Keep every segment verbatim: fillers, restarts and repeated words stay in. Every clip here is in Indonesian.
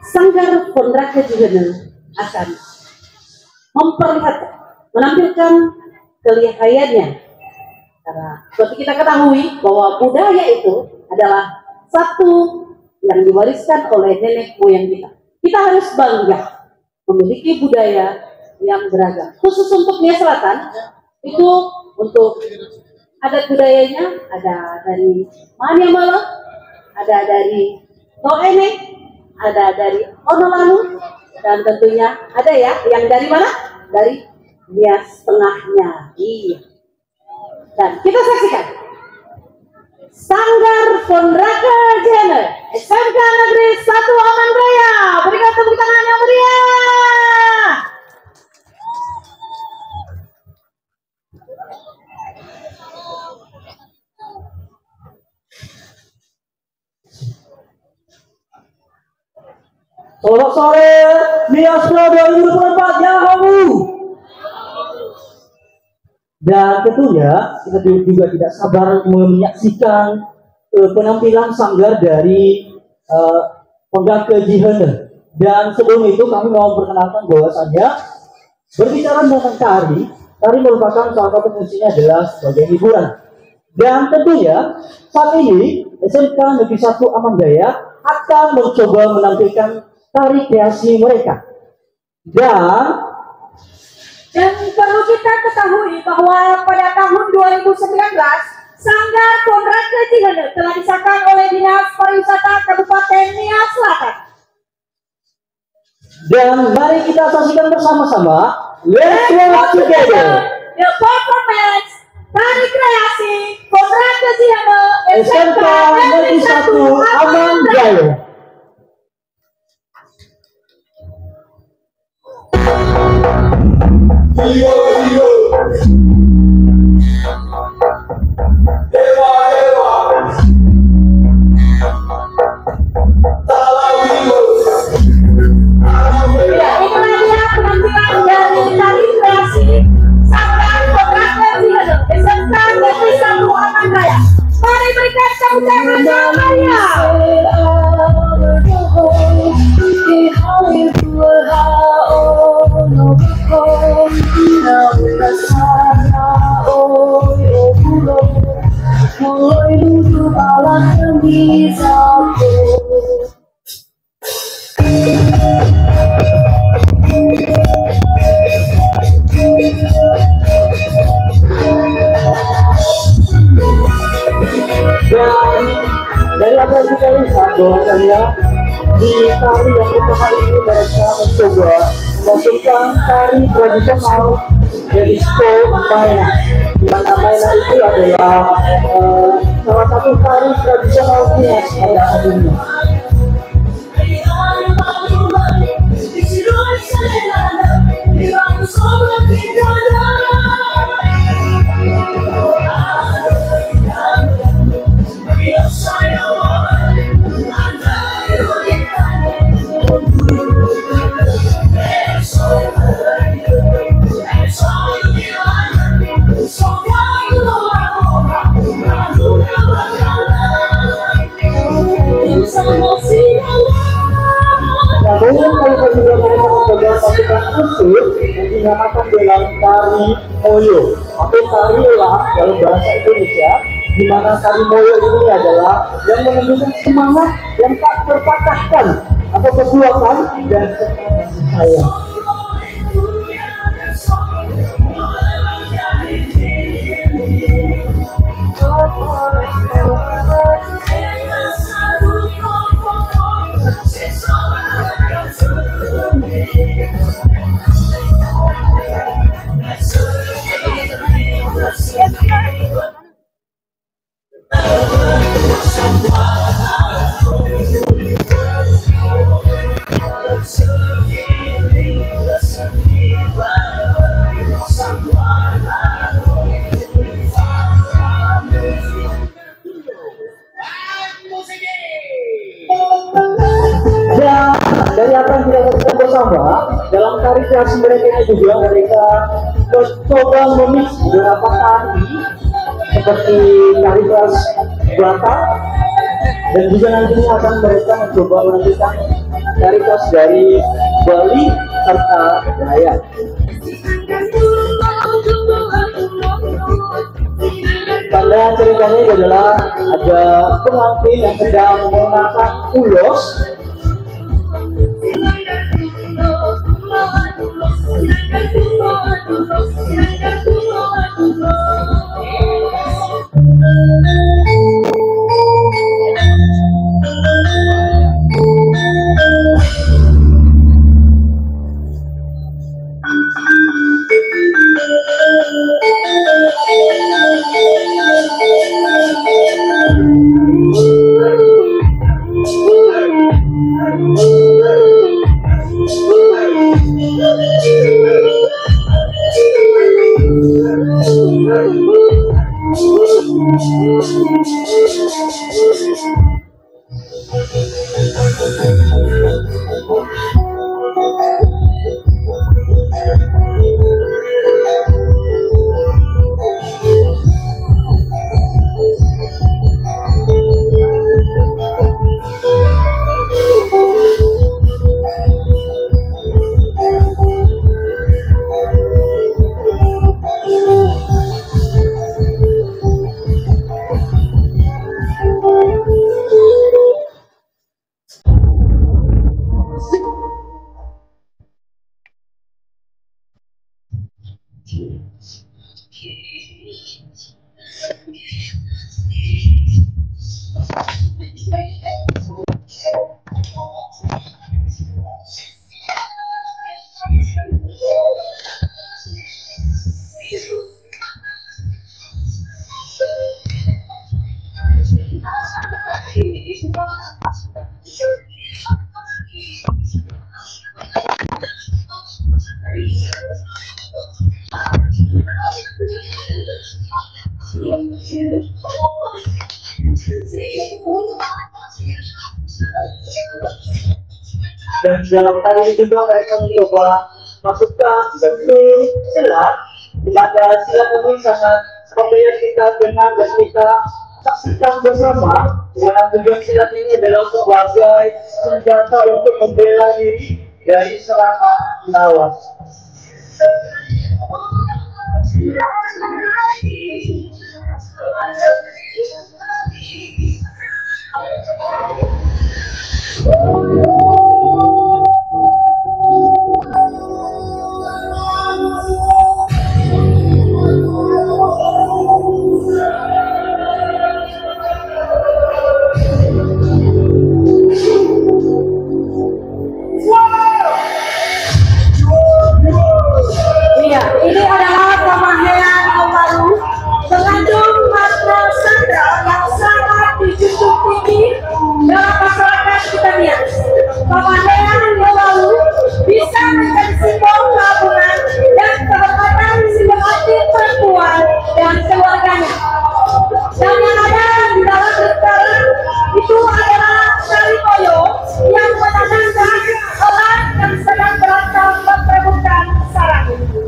Sanggar Fondrake juga akan memperlihatkan, menampilkan kelihayannya. Karena seperti kita ketahui bahwa budaya itu adalah satu yang diwariskan oleh nenek moyang kita. Kita harus bangga memiliki budaya yang beragam. Khusus untuk Nia Selatan, itu untuk adat budayanya ada dari Maniamalo, ada dari Toene, ada dari Onolanu, dan tentunya ada ya yang dari mana? Dari Nias Tengahnya. Iya. Dan kita saksikan Sanggar Fondrake Jene S M K Negeri satu Aman Raya. Berikan tepuk tangan yang meriah. Selamat sore, Nias Pro dua ribu dua puluh empat Yahoo. Dan tentunya kita juga tidak sabar menyaksikan uh, penampilan sanggar dari uh, Fondrake Jene. Dan sebelum itu kami mau perkenalkan bahwasannya berbicara tentang tari, tari merupakan salah satu fungsinya adalah sebagai hiburan. Dan tentunya saat ini S M K Negeri satu Aman Raya akan mencoba menampilkan tari kreasi mereka. Dan Dan perlu kita ketahui bahwa pada tahun dua ribu sembilan belas, Sanggar Fondrake Jene telah disahkan oleh Dinas Pariwisata Kabupaten Nia Selatan. Dan mari kita saksikan bersama-sama. Let's work together. The performance tari kreasi Fondrake Jene S M K Negeri satu Aman Raya. Hiyo hiyo Dewa Dewa Talawiyo. Ya, inilah dia penampilan dari tari kreasi Sanggar Fondrake Jene S M K Negeri satu Aman Raya. Mari berikan tepuk tangan yang meriah. Dan dari apa yang kita lihat bahwasannya di tari yang kita hari ini mereka mencoba memasukkan tari tradisional dari show Maena. Di mana Maena itu adalah uh, salah satu tari tradisional Nias pada hari ini. Namun kalau juga mereka mencoba pasukan khusus yang dinamakan dalam tari moyo atau tari ulang dalam bahasa Indonesia, di mana tari moyo ini adalah yang menunjukkan semangat yang tak terpatahkan atau kekuatan dan kasih sayang. Dari apa yang kita lakukan bersama dalam tari kreasi mereka ini juga mereka coba memix beberapa tari seperti tari kelas Batak, dan juga nantinya akan mereka mencoba menampilkan cari khas dari Bali serta Dayak. Tanda ceritanya ini adalah ada pengantin yang sedang menggunakan ulos. Dan dalam kali ini juga mereka mencoba masukkan bentuk silat di mana silat ini sangat familiar kita dengar dan kita saksikan bersama. Dengan tujuan silat ini adalah sebagai senjata untuk membela diri dari serangan lawan. Iya, ini adalah pemahaman yang baru mengandung makna sandra yang sangat dijunjung tinggi dalam masyarakat kita lihat. Pemahaman yang baru bisa menjadi simbol keagungan dan kehormatan si pengantin perempuan dan keluarganya. Dan yang ada di dalam sekarang itu adalah tali koyo yang menandakan orang yang sedang berantem memperebutkan sarang.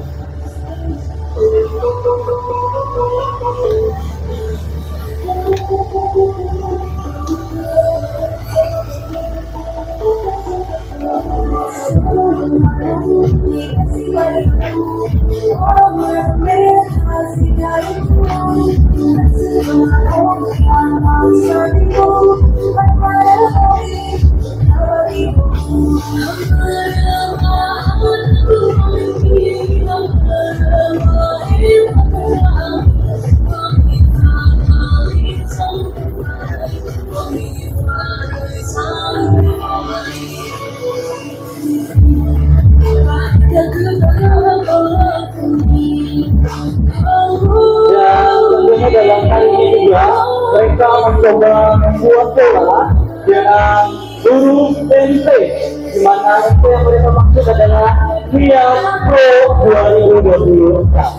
Dalam kali ini juga mereka mencoba membuat bola dengan huruf tempe, di mana itu yang mereka maksud adalah Nias Pro dua ribu dua puluh empat.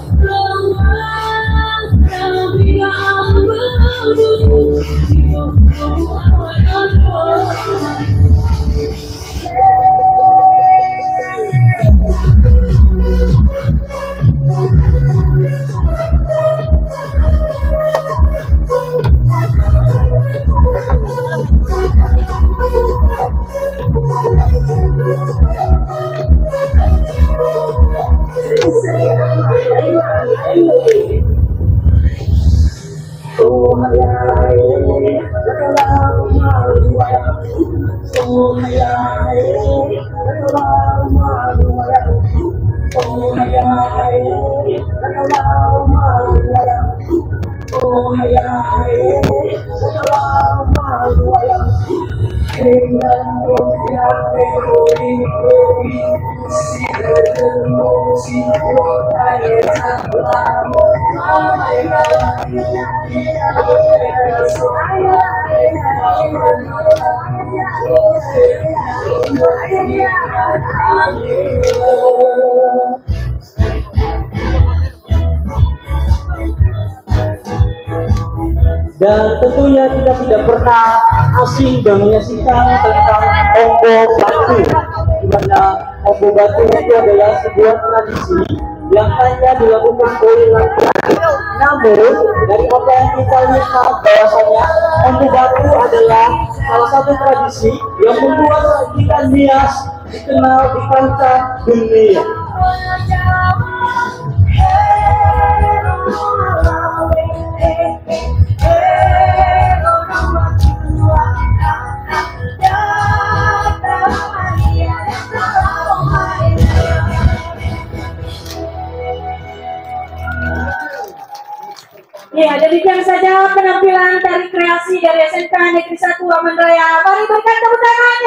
Dan tentunya kita tidak pernah asing dan menyaksikan tentang Ombo Batu, di mana Ombo Batu itu adalah sebuah tradisi yang hanya dilakukan oleh laki-laki. Namun dari apa yang kita lihat bahwasanya Ombo Batu adalah salah satu tradisi yang membuat kita Nias dikenal di kancah dunia. Ya, demikian saja penampilan dari kreasi dari S M K Negeri satu Aman Raya. Mari berikan tepuk tangan.